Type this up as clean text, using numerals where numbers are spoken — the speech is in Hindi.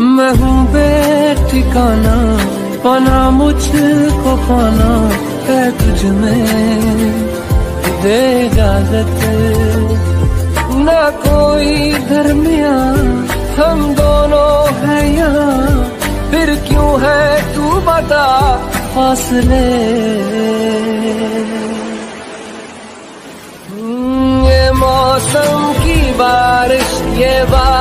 मैं हूँ बेठिकाना, पाना मुझको पाना है तुझ में, दे इजाजत। ना कोई दरमिया हम दोनों है यहाँ, फिर क्यों है तू बता फासले। ये मौसम की बारिश, ये बारिश